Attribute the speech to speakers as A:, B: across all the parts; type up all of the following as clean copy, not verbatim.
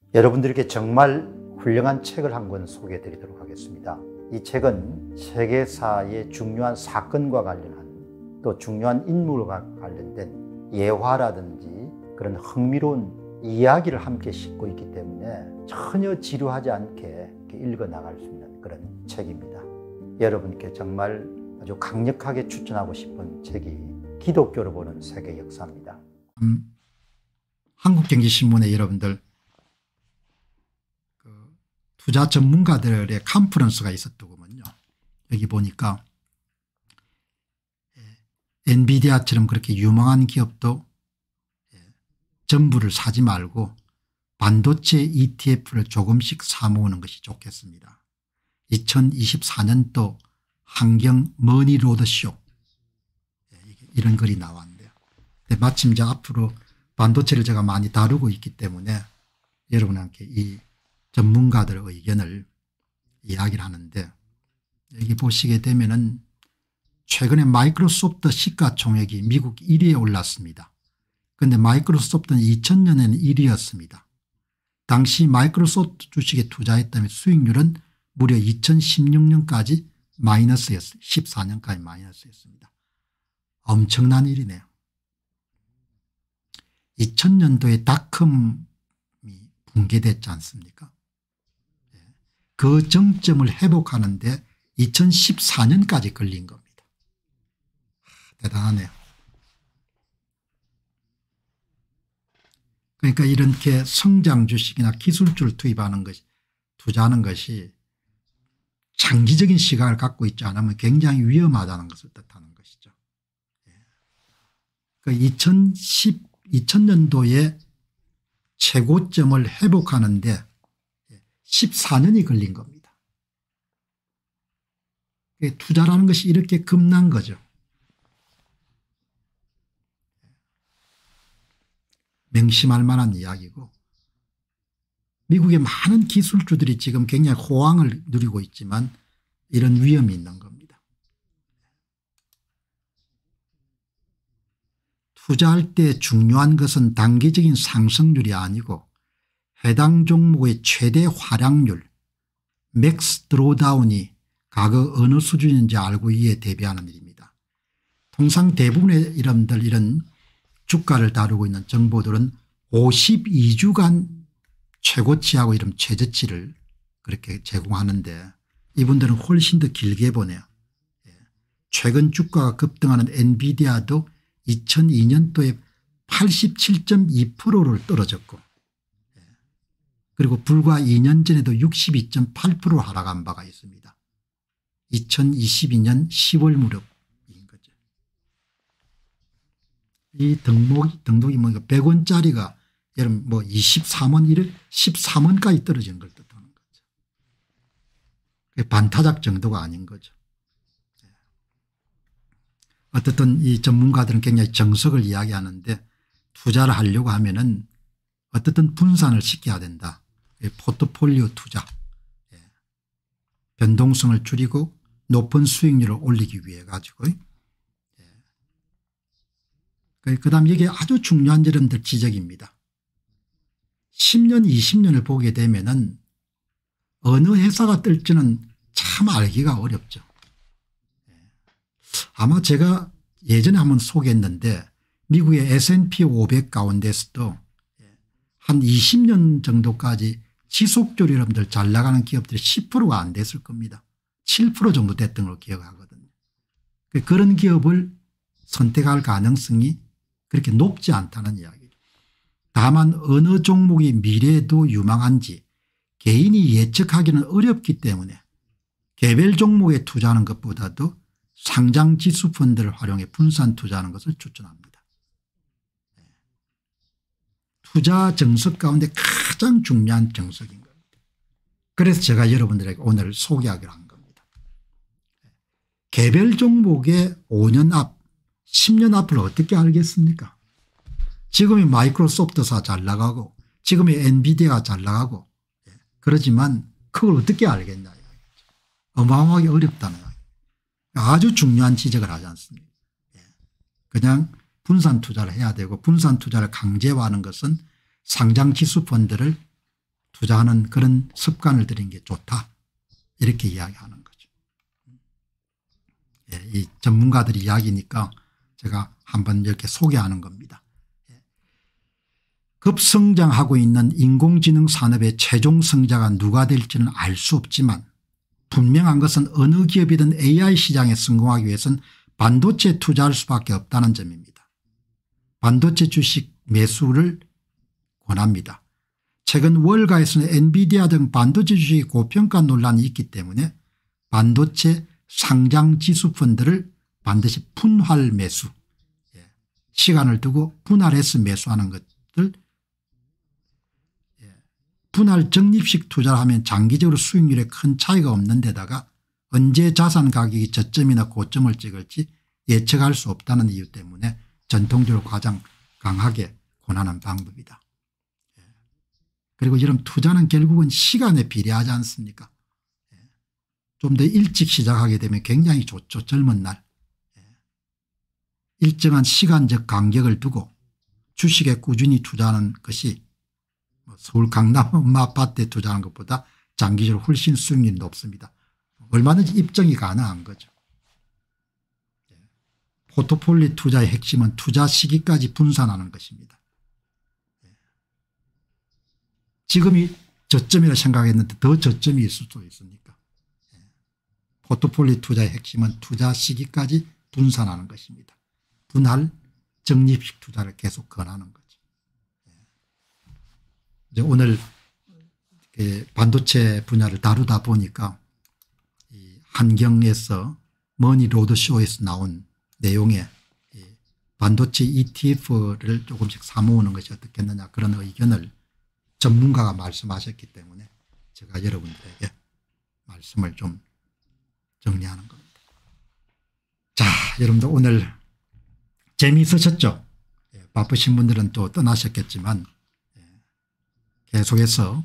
A: 여러분들께 정말 훌륭한 책을 한 권 소개해 드리도록 하겠습니다. 이 책은 세계사의 중요한 사건과 관련한 또 중요한 인물과 관련된 예화라든지 그런 흥미로운 이야기를 함께 싣고 있기 때문에 전혀 지루하지 않게 읽어 나갈 수 있는 그런 책입니다. 여러분께 정말 아주 강력하게 추천하고 싶은 책이 기독교로 보는 세계 역사입니다.
B: 한국경제신문에 여러분들 투자 전문가들의 컨퍼런스가 있었더군요. 여기 보니까 엔비디아처럼 그렇게 유망한 기업도 전부를 사지 말고 반도체 ETF를 조금씩 사모으는 것이 좋겠습니다. 2024년도 환경 머니로드쇼 이런 글이 나왔는데요. 마침 저 앞으로 반도체를 제가 많이 다루고 있기 때문에 여러분한테 이 전문가들의 의견을 이야기를 하는데, 여기 보시게 되면은 최근에 마이크로소프트 시가총액이 미국 1위에 올랐습니다. 그런데 마이크로소프트는 2000년에는 1위였습니다. 당시 마이크로소프트 주식에 투자했다면 수익률은 무려 2016년까지 마이너스였어요. 14년까지 마이너스였습니다. 엄청난 일이네요. 2000년도에 닷컴이 붕괴됐지 않습니까? 그 정점을 회복하는데 2014년까지 걸린 겁니다. 대단하네요. 그러니까 이렇게 성장 주식이나 기술주를 투입하는 것이, 투자하는 것이 장기적인 시각을 갖고 있지 않으면 굉장히 위험하다는 것을 뜻하는 것이죠. 그 2000년도에 최고점을 회복하는데 14년이 걸린 겁니다. 투자라는 것이 이렇게 급난 거죠. 명심할 만한 이야기고, 미국의 많은 기술주들이 지금 굉장히 호황을 누리고 있지만 이런 위험이 있는 겁니다. 투자할 때 중요한 것은 단기적인 상승률이 아니고 해당 종목의 최대 활약률 맥스 드로다운이 과거 어느 수준인지 알고 이에 대비하는 일입니다. 통상 대부분의 이런 주가를 다루고 있는 정보들은 52주간 최고치하고 이런 최저치를 그렇게 제공하는데 이분들은 훨씬 더 길게 보네요. 최근 주가가 급등하는 엔비디아도 2002년도에 87.2%를 떨어졌고, 그리고 불과 2년 전에도 62.8% 하락한 바가 있습니다. 2022년 10월 무렵인 거죠. 이 등록이 뭐니까 100원짜리가 여러분 뭐 23원 1을 13원까지 떨어지는 걸 뜻하는 거죠. 그게 반타작 정도가 아닌 거죠. 어떻든 이 전문가들은 굉장히 정석을 이야기하는데, 투자를 하려고 하면은 어떻든 분산을 시켜야 된다. 포트폴리오 투자, 변동성을 줄이고 높은 수익률을 올리기 위해 가지고. 그다음 이게 아주 중요한 여러분들 지적입니다. 10년 20년을 보게 되면은 어느 회사가 뜰지는 참 알기가 어렵죠. 아마 제가 예전에 한번 소개했는데 미국의 S&P 500 가운데서도 한 20년 정도까지 지속적으로 여러분들 잘 나가는 기업들이 10%가 안 됐을 겁니다. 7% 정도 됐던 걸로 기억하거든요. 그런 기업을 선택할 가능성이 그렇게 높지 않다는 이야기죠. 다만 어느 종목이 미래에도 유망한지 개인이 예측하기는 어렵기 때문에 개별 종목에 투자하는 것보다도 상장지수 펀드를 활용해 분산 투자하는 것을 추천합니다. 투자 정석 가운데 가장 중요한 정석인 겁니다. 그래서 제가 여러분들에게 오늘 소개하기로 한 겁니다. 개별 종목의 5년 앞 10년 앞을 어떻게 알겠습니까? 지금의 마이크로소프트사 잘 나가고 지금의 엔비디아가 잘 나가고 그러지만 그걸 어떻게 알겠냐. 어마어마하게 어렵다는 거예요. 아주 중요한 지적을 하지 않습니까? 그냥 분산 투자를 해야 되고, 분산 투자를 강제화하는 것은 상장 지수 펀드를 투자하는 그런 습관을 들인 게 좋다 이렇게 이야기하는 거죠. 예, 이 전문가들이 이야기니까 제가 한번 이렇게 소개하는 겁니다. 예. 급성장하고 있는 인공지능 산업의 최종 성자가 누가 될지는 알 수 없지만 분명한 것은 어느 기업이든 AI 시장에 성공하기 위해서는 반도체에 투자할 수밖에 없다는 점입니다. 반도체 주식 매수를 권합니다. 최근 월가에서는 엔비디아 등 반도체 주식의 고평가 논란이 있기 때문에 반도체 상장 지수 펀드를 반드시 분할 매수, 시간을 두고 분할해서 매수하는 것들, 분할 적립식 투자를 하면 장기적으로 수익률에 큰 차이가 없는 데다가 언제 자산 가격이 저점이나 고점을 찍을지 예측할 수 없다는 이유 때문에 전통적으로 가장 강하게 권하는 방법이다. 그리고 이런 투자는 결국은 시간에 비례하지 않습니까? 좀 더 일찍 시작하게 되면 굉장히 좋죠. 젊은 날. 일정한 시간적 간격을 두고 주식에 꾸준히 투자하는 것이 서울 강남 엄마 아파트에 투자하는 것보다 장기적으로 훨씬 수익률이 높습니다. 얼마든지 입증이 가능한 거죠. 포트폴리오 투자의 핵심은 투자 시기까지 분산하는 것입니다. 지금이 저점이라 생각했는데 더 저점이 있을 수도 있으니까. 포트폴리오 투자의 핵심은 투자 시기까지 분산하는 것입니다. 분할 적립식 투자를 계속 권하는 거죠. 이제 오늘 반도체 분야를 다루다 보니까 한경에서 머니 로드쇼에서 나온 내용에 반도체 ETF를 조금씩 사모으는 것이 어떻겠느냐 그런 의견을 전문가가 말씀하셨기 때문에 제가 여러분들에게 말씀을 좀 정리하는 겁니다. 자, 여러분들 오늘 재미있으셨죠? 바쁘신 분들은 또 떠나셨겠지만 계속해서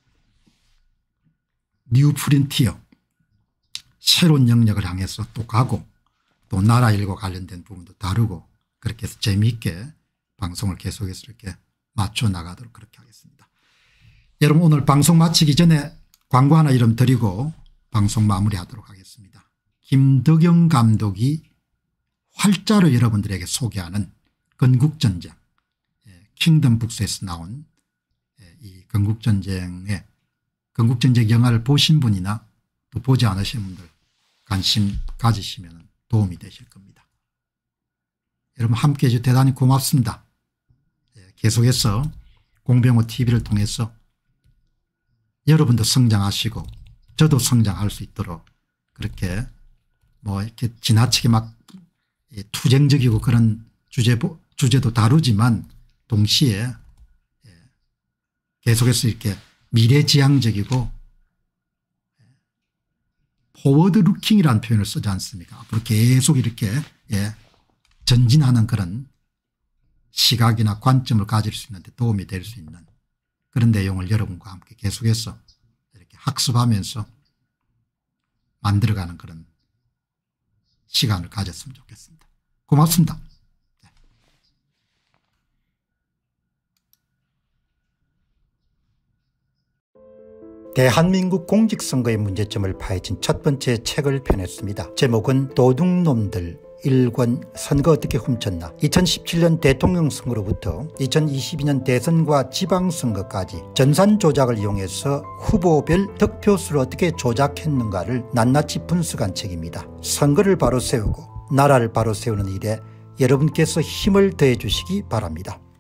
B: 뉴 프론티어 새로운 영역을 향해서 또 가고 또 나라 일과 관련된 부분도 다루고 그렇게 해서 재미있게 방송을 계속해서 이렇게 맞춰 나가도록 그렇게 하겠습니다. 여러분 오늘 방송 마치기 전에 광고 하나 이름 드리고 방송 마무리하도록 하겠습니다. 김덕영 감독이 활자로 여러분들에게 소개하는 건국전쟁 킹덤 북스에서 나온 이 건국전쟁 영화를 보신 분이나 또 보지 않으신 분들 관심 가지시면 도움이 되실 겁니다. 여러분 함께해 주셔서 대단히 고맙습니다. 계속해서 공병호 TV를 통해서 여러분도 성장하시고 저도 성장할 수 있도록 그렇게 뭐 이렇게 지나치게 막 투쟁적이고 그런 주제도 다루지만 동시에 계속해서 이렇게 미래지향적이고 포워드 루킹이라는 표현을 쓰지 않습니까? 앞으로 계속 이렇게 전진하는 그런 시각이나 관점을 가질 수 있는 데 도움이 될 수 있는 그런 내용을 여러분과 함께 계속해서 이렇게 학습하면서 만들어가는 그런 시간을 가졌으면 좋겠습니다. 고맙습니다.
A: 대한민국 공직선거의 문제점을 파헤친 첫 번째 책을 펴냈습니다. 제목은 도둑놈들 1권 선거 어떻게 훔쳤나. 2017년 대통령 선거로부터 2022년 대선과 지방선거까지 전산 조작을 이용해서 후보별 득표수를 어떻게 조작했는가를 낱낱이 분석한 책입니다. 선거를 바로 세우고 나라를 바로 세우는 일에 여러분께서 힘을 더해 주시기 바랍니다.